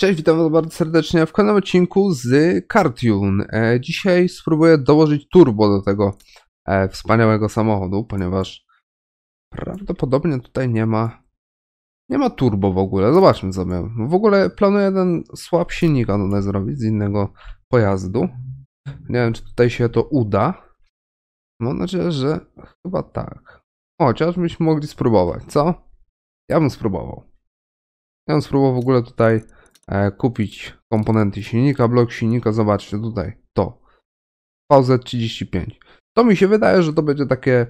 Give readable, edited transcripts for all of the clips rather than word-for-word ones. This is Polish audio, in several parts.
Cześć, witam was bardzo serdecznie w kolejnym odcinku z Cartune. Dzisiaj spróbuję dołożyć turbo do tego wspaniałego samochodu, ponieważ prawdopodobnie tutaj nie ma turbo w ogóle. Zobaczmy sobie. W ogóle planuję ten słab silnika tutaj zrobić z innego pojazdu. Nie wiem, czy tutaj się to uda. Mam nadzieję, że chyba tak. Chociaż byśmy mogli spróbować, co? Ja bym spróbował. W ogóle tutaj kupić komponenty silnika, blok silnika, zobaczcie tutaj, to VZ35. To mi się wydaje, że to będzie takie,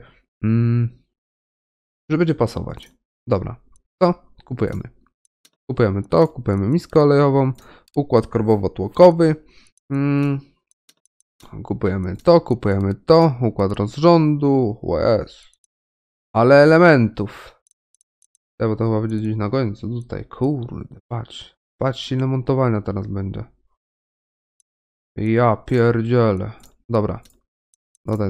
że będzie pasować. Dobra, to kupujemy. Kupujemy miskę olejową, układ korbowo-tłokowy, kupujemy to, układ rozrządu, ale elementów. Ja bo to chyba będzie gdzieś na końcu, tutaj, kurde, patrzcie ile montowania teraz będzie. Ja pierdzielę. Dobra. Dodaj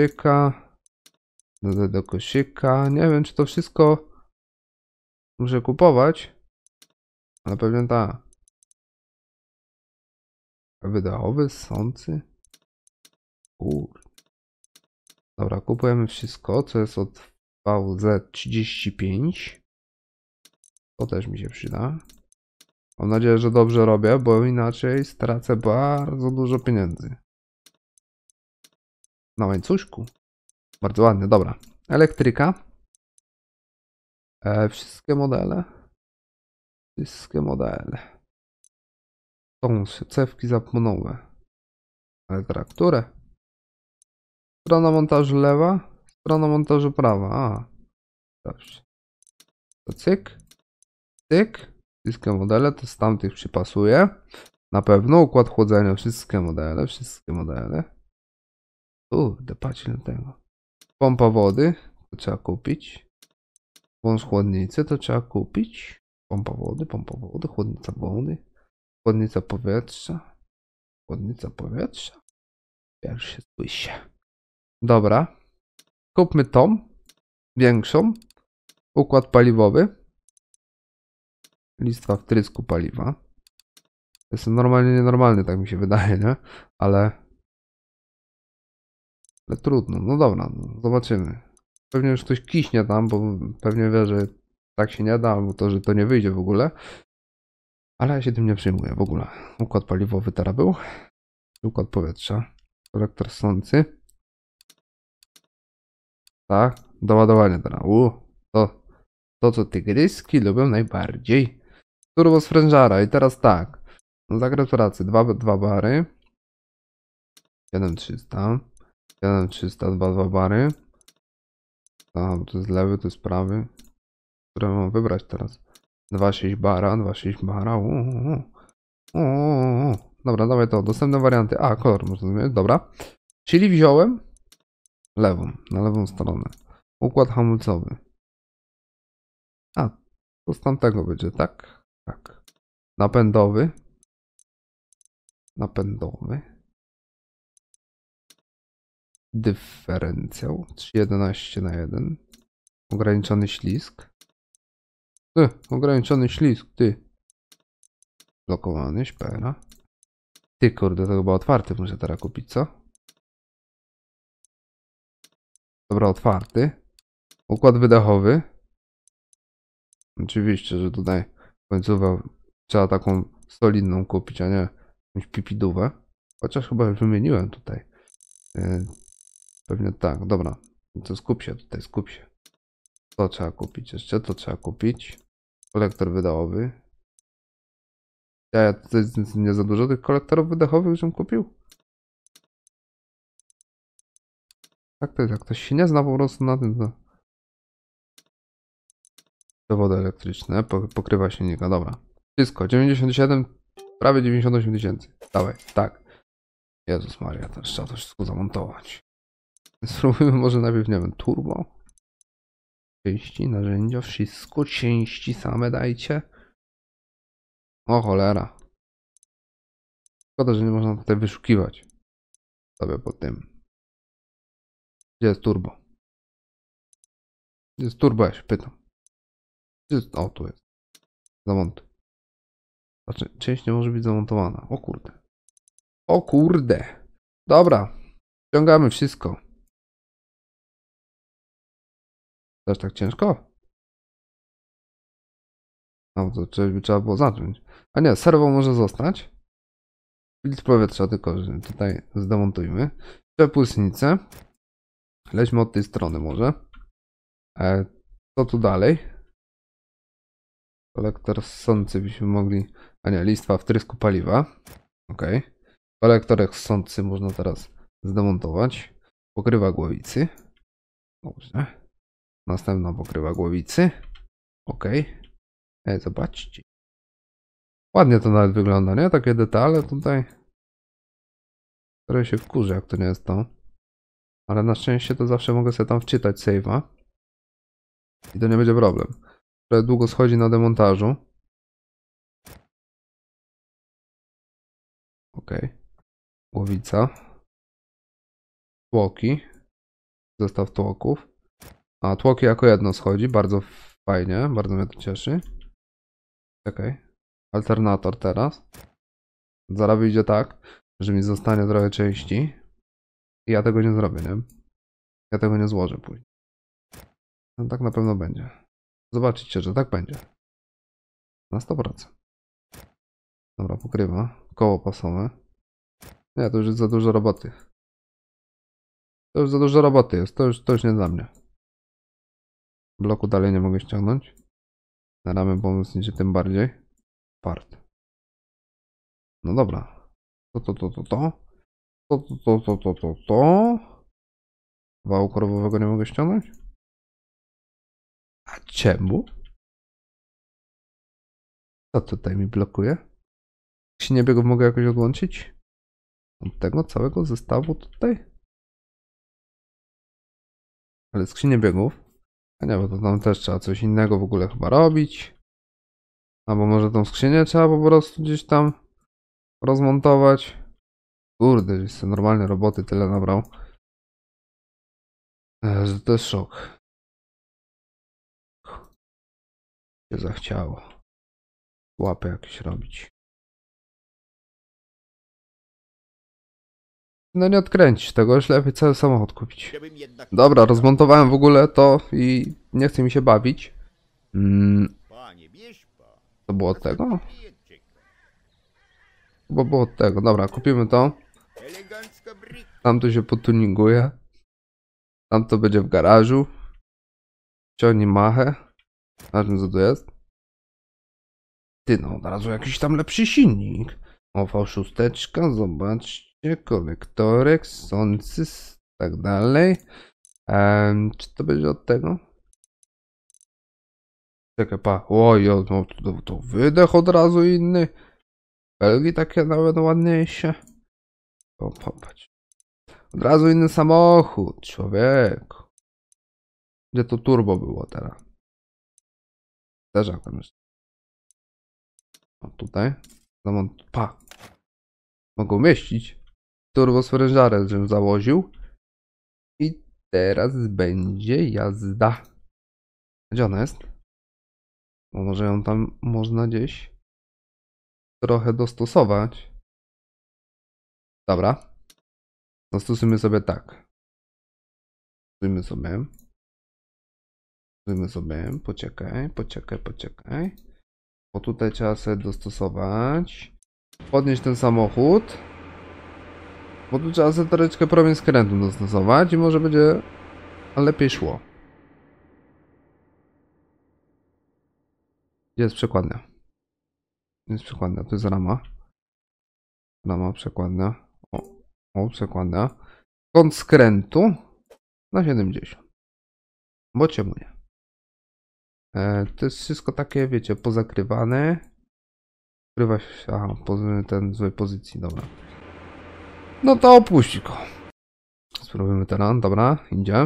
do koszyka. Nie wiem, czy to wszystko muszę kupować, ale pewnie tak. Wydechowy, sący. Kurde. Dobra, kupujemy wszystko, co jest od VZ35. To też mi się przyda. Mam nadzieję, że dobrze robię, bo inaczej stracę bardzo dużo pieniędzy. Na łańcuszku. Bardzo ładnie, dobra. Elektryka. Wszystkie modele. Są cewki zapłonowe. Ale teraz które? Strona montażu lewa, strona montażu prawa. A, dobrze. To cyk. Wszystkie modele, to z tamtych przypasuje. Na pewno układ chłodzenia, wszystkie modele. Kurde, patrz na tego. Pompa wody, to trzeba kupić. Wąż chłodnicy, to trzeba kupić. Pompa wody, chłodnica wody. Chłodnica powietrza. Pierwszy słyszę. Dobra. Kupmy tą. Większą. Układ paliwowy. Listwa wtrysku paliwa. To jest normalnie nienormalny, tak mi się wydaje, nie? Ale trudno. No dobra, no, zobaczymy. Pewnie już ktoś kiśnie tam, bo pewnie wie, że tak się nie da, albo to, że to nie wyjdzie w ogóle. Ale ja się tym nie przejmuję w ogóle. Układ paliwowy teraz był. Układ powietrza. Kolektor ssący. Tak, doładowanie teraz. To co tygryski lubią najbardziej. Turbo sprężara. I teraz tak. Zakres pracy. Dwa bary. 7300. 2 bary. A, bo to jest lewy, to jest prawy. Które mam wybrać teraz? 2,6 bara. Dobra, dawaj to. Dostępne warianty. A, kolor można zmienić. Dobra. Czyli wziąłem lewą, na lewą stronę. Układ hamulcowy. A, to z tamtego będzie, tak? Tak. Napędowy. Dyferencjał 3,11/1. Ograniczony ślizg. Ograniczony ślizg, ty. Blokowany, szpera. Ty kurde, to chyba otwarty muszę teraz kupić, co? Dobra, otwarty. Układ wydechowy. Oczywiście, że tutaj końcówę trzeba taką solidną kupić, a nie jakąś pipidówę. Chociaż chyba już wymieniłem tutaj. Pewnie tak, dobra. To skup się. To trzeba kupić jeszcze, to trzeba kupić. Kolektor wydechowy. Ja tutaj nie za dużo tych kolektorów wydechowych żem kupił. Tak to jest, jak ktoś się nie zna po prostu na tym, to... Dowody elektryczne, pokrywa silnika, dobra. Wszystko, 97, prawie 98 tysięcy. Dawaj, tak. Jezus Maria, teraz trzeba to wszystko zamontować. Spróbujmy może najpierw, nie wiem, turbo. Części, narzędzia, wszystko, części same dajcie. O cholera. Szkoda, że nie można tutaj wyszukiwać sobie po tym. Gdzie jest turbo? Gdzie jest turbo, ja się pytam. O, tu jest. Zamontuj. A część nie może być zamontowana. O kurde. O kurde. Dobra. Ściągamy wszystko. Też tak ciężko? No to trzeba było zacząć. A nie, serwo może zostać. Filtr powietrza tylko że tutaj zdemontujmy. Przepustnicę. Lećmy od tej strony może. Co tu dalej? Kolektor ssący byśmy mogli... A nie, listwa wtrysku paliwa. Ok. Kolektorek ssący można teraz zdemontować. Pokrywa głowicy. Dobrze. Następna pokrywa głowicy. Ok. Zobaczcie. Ładnie to nawet wygląda, nie? Takie detale tutaj. Które się wkurzy, jak to nie jest to. Ale na szczęście to zawsze mogę sobie tam wczytać save'a. I to nie będzie problem. Trochę długo schodzi na demontażu. Ok. Głowica. Tłoki. Zestaw tłoków. A tłoki jako jedno schodzi. Bardzo fajnie. Bardzo mnie to cieszy. Okej. Alternator teraz. Zaraz wyjdzie tak, że mi zostanie trochę części. I ja tego nie zrobię, nie? Ja tego nie złożę później. No tak na pewno będzie. Zobaczycie, że tak będzie. Na 100%. Dobra, pokrywa. Koło pasowe. Nie, to już jest za dużo roboty. To już za dużo roboty jest. To już nie dla mnie. Bloku dalej nie mogę ściągnąć. Na ramię pomocniczy tym bardziej. Part. No dobra. To. Wału korowowego nie mogę ściągnąć? A czemu? Co tutaj mi blokuje? Skrzynię biegów mogę jakoś odłączyć? Od tego całego zestawu tutaj? Ale skrzynię biegów? A nie, bo to tam też trzeba coś innego w ogóle chyba robić. Albo może tą skrzynię trzeba po prostu gdzieś tam rozmontować. Kurde, że sobie normalne roboty tyle nabrał. Że to jest szok. Się zachciało. Łapy jakieś robić. No nie odkręcisz tego, już lepiej cały samochód kupić. Dobra, rozmontowałem w ogóle to i nie chce mi się bawić. To było od tego? Bo było od tego. Dobra, kupimy to. Tam to się potuninguje. Tam to będzie w garażu. Ciągnij machę. Na czym co to jest? Ty no, od razu jakiś tam lepszy silnik. O, V6, zobaczcie, kolektorek, sący, tak dalej. Czy to będzie od tego? Czekaj, pa. Oj, no, to wydech od razu inny. Belgi takie nawet ładniejsze. O, popatrz. Od razu inny samochód, człowieku. Gdzie to turbo było teraz? Też jak tam jest. O, tutaj. Pa. Mogą mieścić. Turbo sprężarę, żebym założył. I teraz będzie jazda. Gdzie ona jest? Bo może ją tam można gdzieś trochę dostosować. Dobra. Dostosujmy sobie tak. Dostosujmy sobie. Poczekaj. Bo tutaj trzeba sobie dostosować. Podnieść ten samochód. Bo tu trzeba sobie troszeczkę promień skrętu dostosować i może będzie lepiej szło. Gdzie jest przekładnia? Jest przekładnia, to jest rama. Rama, przekładnia. O, przekładnia. Kąt skrętu na 70. Bo czemu nie? To jest wszystko takie, wiecie, pozakrywane. Ukrywa się, aha, ten w złej pozycji, dobra. No to opuść go. Spróbujmy teraz, dobra, idzie.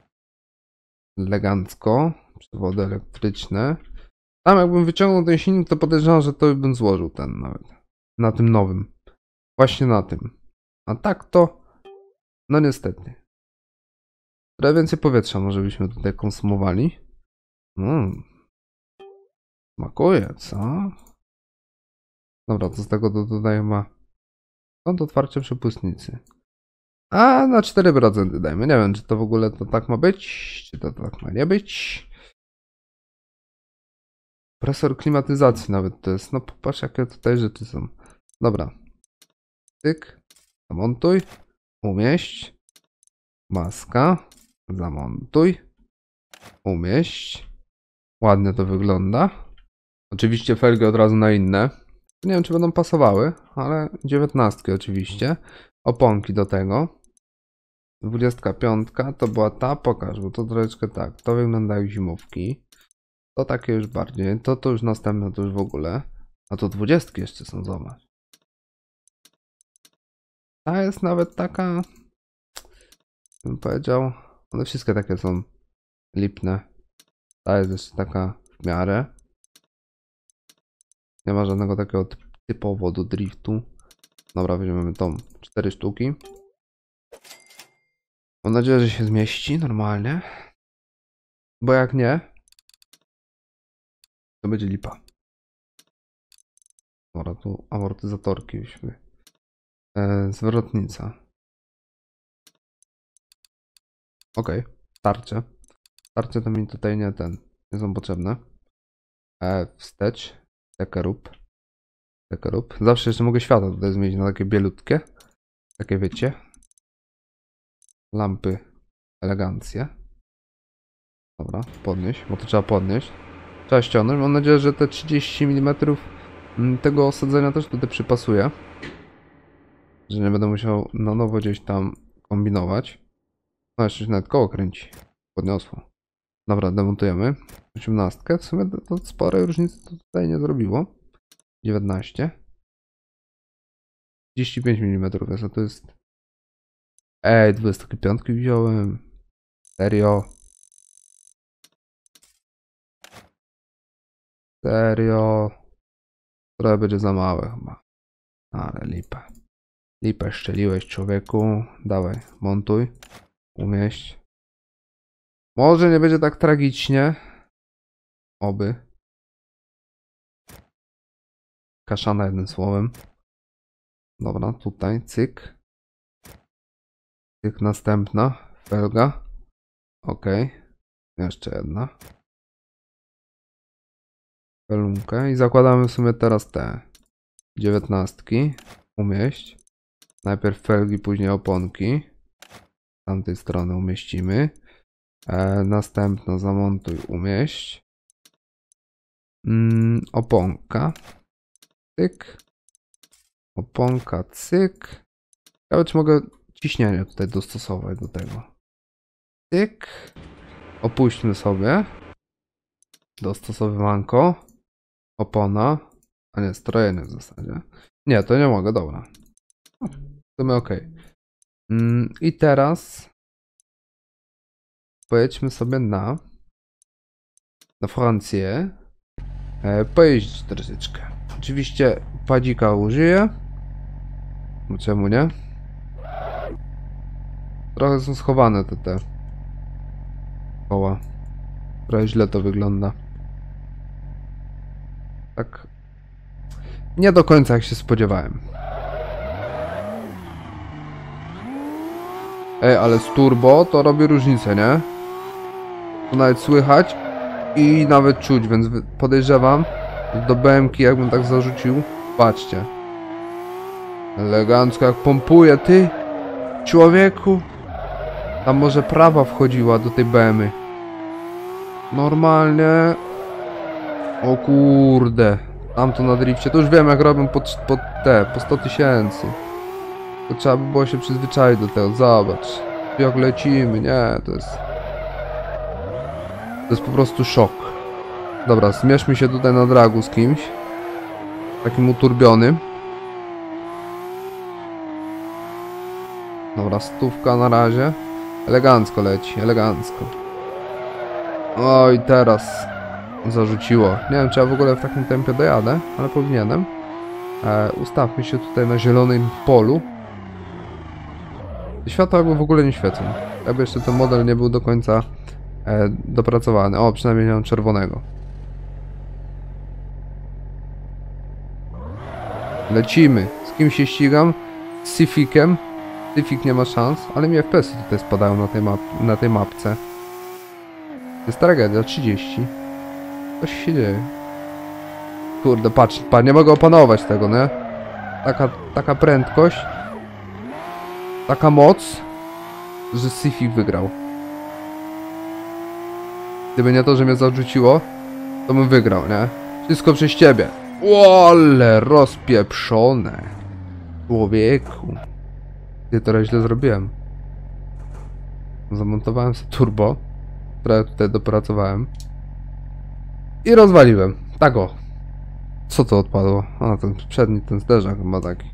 Elegancko. Przewody elektryczne. Tam jakbym wyciągnął ten silnik, to podejrzewam, że to bym złożył ten nawet. Na tym nowym. Właśnie na tym. A tak to... No niestety. Trochę więcej powietrza może byśmy tutaj konsumowali. Smakuje, co? Dobra, co z tego to tutaj ma? Kąt otwarcia przepustnicy. A na 4% dajmy. Nie wiem, czy to w ogóle to tak ma być, czy to tak ma nie być. Presor klimatyzacji nawet to jest. No popatrz, jakie tutaj rzeczy są. Dobra. Tyk. Zamontuj. Umieść. Maska. Zamontuj. Umieść. Ładnie to wygląda. Oczywiście felgi od razu na inne. Nie wiem, czy będą pasowały, ale 19 oczywiście. Oponki do tego. 25 to była ta, pokaż, bo to troszeczkę tak. To wygląda jak zimówki. To takie już bardziej. To już następne, to już w ogóle. A to 20 jeszcze są, zobacz. Ta jest nawet taka, bym powiedział, one wszystkie takie są lipne. Ta jest jeszcze taka w miarę. Nie ma żadnego takiego typowo do driftu. Dobra, weźmiemy tą 4 sztuki. Mam nadzieję, że się zmieści normalnie. Bo jak nie, to będzie lipa. Dobra, tu amortyzatorki weźmy. Zwrotnica. Okej, tarcze. Tarcze to mi tutaj nie są potrzebne. Wstecz. Tekerub. Zawsze jeszcze mogę światło tutaj zmienić na takie bielutkie. Takie wiecie. Lampy. Elegancje. Dobra, podnieść, bo to trzeba podnieść. Trzeba ściągnąć. Mam nadzieję, że te 30 mm tego osadzenia też tutaj przypasuje. Że nie będę musiał na nowo gdzieś tam kombinować. No jeszcze się nawet koło kręci. Podniosło. Dobra, demontujemy. 18. W sumie to sporej różnicy tutaj nie zrobiło. 19. 35 mm jest, a to jest... Ej, 25 wziąłem. Serio? Serio? Trochę będzie za małe chyba. Ale lipę. Lipę szczeliłeś, człowieku. Dawaj, montuj. Umieść. Może nie będzie tak tragicznie. Oby. Kaszana jednym słowem. Dobra, tutaj, cyk. Cyk, następna. Felga. Ok. Jeszcze jedna. Felunkę. I zakładamy w sumie teraz te 19. Umieść. Najpierw felgi, później oponki. Z tamtej strony umieścimy. Następno zamontuj, umieść. Oponka. Cyk. Oponka, cyk. Ciekawe, czy mogę ciśnienie tutaj dostosować do tego. Cyk. Opuśćmy sobie. Dostosowywanko. Opona. A nie, strojenie w zasadzie. Nie, to nie mogę, dobra. W sumie ok. I teraz pojedźmy sobie na Francję. Pojeździć troszeczkę. Oczywiście padzika użyję. No czemu nie? Trochę są schowane te koła. Trochę źle to wygląda. Tak. Nie do końca jak się spodziewałem. Ej, ale z turbo to robi różnicę, nie? To nawet słychać i nawet czuć, więc podejrzewam, że do BM-ki jakbym tak zarzucił. Patrzcie. Elegancko jak pompuje, ty! Człowieku! Tam może prawa wchodziła do tej BM-y. Normalnie. O kurde. Tamto na drifcie. To już wiem jak robią po 100 000. To trzeba by było się przyzwyczaić do tego. Zobacz. Jak lecimy. Nie, to jest po prostu szok. Dobra, zmierzmy się tutaj na dragu z kimś. Takim uturbionym. Dobra, 100 na razie. Elegancko leci, elegancko. Oj, teraz zarzuciło. Nie wiem, czy ja w ogóle w takim tempie dojadę, ale powinienem. Ustawmy się tutaj na zielonym polu. Światła jakby w ogóle nie świecą. Jakby jeszcze ten model nie był do końca dopracowany. O, przynajmniej nie mam czerwonego. Lecimy. Z kim się ścigam? Z Cificiem. Cific nie ma szans, ale mi FPS-y tutaj spadają na tej mapce. To jest tragedia, 30. Coś się dzieje. Kurde, patrz, nie mogę opanować tego, nie? Taka prędkość. Taka moc, że Cific wygrał. Gdyby nie to, że mnie zarzuciło, to bym wygrał, nie? Wszystko przez ciebie. Ole, rozpieprzone. Człowieku. Ja teraz źle zrobiłem. Zamontowałem sobie turbo, które tutaj dopracowałem. I rozwaliłem. Tak o. Co to odpadło? A, ten przedni, ten zderzak chyba taki.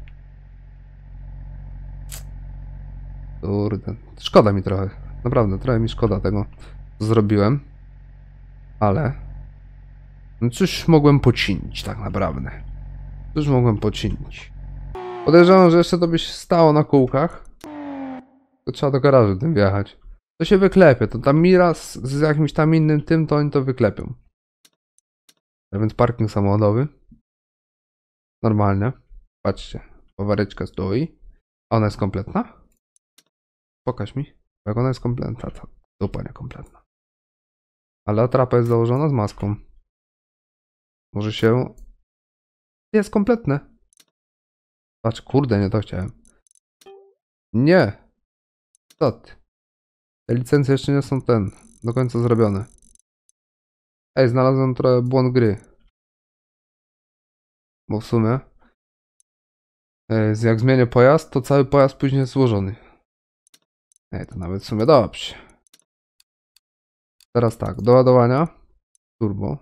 Kurde. Szkoda mi trochę. Naprawdę, trochę mi szkoda tego, co zrobiłem. Ale... no cóż mogłem poczynić tak naprawdę? Cóż mogłem poczynić? Podejrzewam, że jeszcze to by się stało na kółkach. To trzeba do garażu tym wjechać. To się wyklepie. To tam Mira z jakimś tam innym tym, to oni to wyklepią. A więc parking samochodowy. Normalnie. Patrzcie. Powareczka stoi. A ona jest kompletna? Pokaż mi. Jak ona jest kompletna, to dupa niekompletna. Ale atrapa jest założona z maską. Może się... jest kompletne. Patrz, kurde, nie to chciałem. Nie. Co ty? Te licencje jeszcze nie są do końca zrobione. Ej, znalazłem trochę błąd gry. Bo w sumie jak zmienię pojazd, to cały pojazd później jest złożony. Ej, to nawet w sumie dobrze. Teraz tak, do ładowania turbo.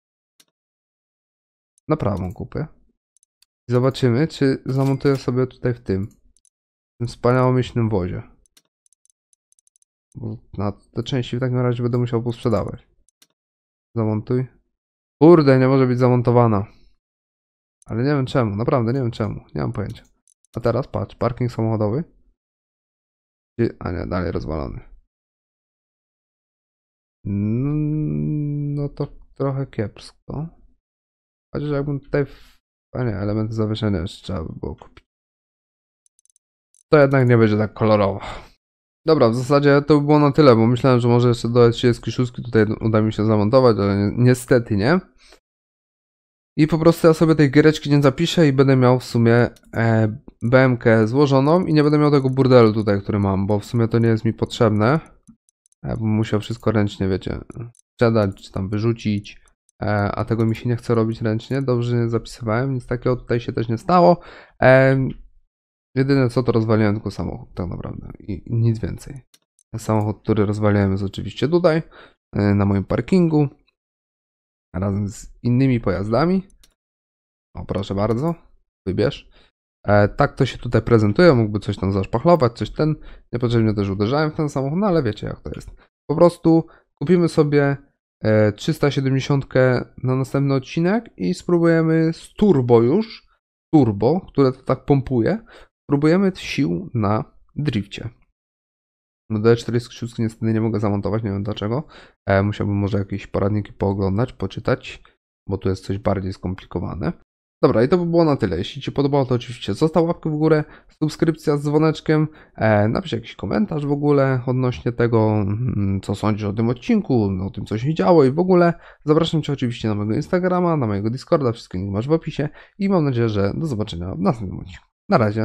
Na prawą kupię. I zobaczymy, czy zamontuję sobie tutaj w tym wspaniałomyślnym wozie. Bo na te części w takim razie będę musiał posprzedawać. Zamontuj. Kurde, nie może być zamontowana. Ale nie wiem czemu, naprawdę nie wiem czemu. Nie mam pojęcia. A teraz patrz, parking samochodowy. A nie, dalej rozwalony. No to trochę kiepsko. Chociaż jakbym tutaj... a nie, elementy zawieszenia jeszcze trzeba by było kupić. To jednak nie będzie tak kolorowo. Dobra, w zasadzie to by było na tyle, bo myślałem, że może jeszcze do E36 tutaj uda mi się zamontować, ale niestety nie. I po prostu ja sobie tej giereczki nie zapiszę i będę miał w sumie BMK złożoną i nie będę miał tego burdelu tutaj, który mam, bo w sumie to nie jest mi potrzebne. Bym musiał wszystko ręcznie, wiecie, sprzedać czy tam wyrzucić, a tego mi się nie chce robić ręcznie. Dobrze nie zapisywałem, nic takiego tutaj się też nie stało. Jedyne co to rozwaliłem tylko samochód tak naprawdę i nic więcej. Samochód, który rozwaliłem jest oczywiście tutaj, na moim parkingu. Razem z innymi pojazdami. O, proszę bardzo, wybierz. Tak to się tutaj prezentuje, mógłby coś tam zaszpachlować, coś Niepotrzebnie też uderzałem w ten samochód, no ale wiecie jak to jest. Po prostu kupimy sobie 370 na następny odcinek i spróbujemy z turbo już, które to tak pompuje, spróbujemy sił na drifcie. No do E46 niestety nie mogę zamontować, nie wiem dlaczego. Musiałbym może jakieś poradniki pooglądać, poczytać, bo tu jest coś bardziej skomplikowane. Dobra, i to by było na tyle. Jeśli Ci podobało, to oczywiście zostaw łapkę w górę, subskrypcja z dzwoneczkiem, napisz jakiś komentarz w ogóle odnośnie tego, co sądzisz o tym odcinku, o tym, co się działo i w ogóle. Zapraszam Cię oczywiście na mojego Instagrama, na mojego Discorda, wszystkie linki masz w opisie i mam nadzieję, że do zobaczenia w następnym odcinku. Na razie.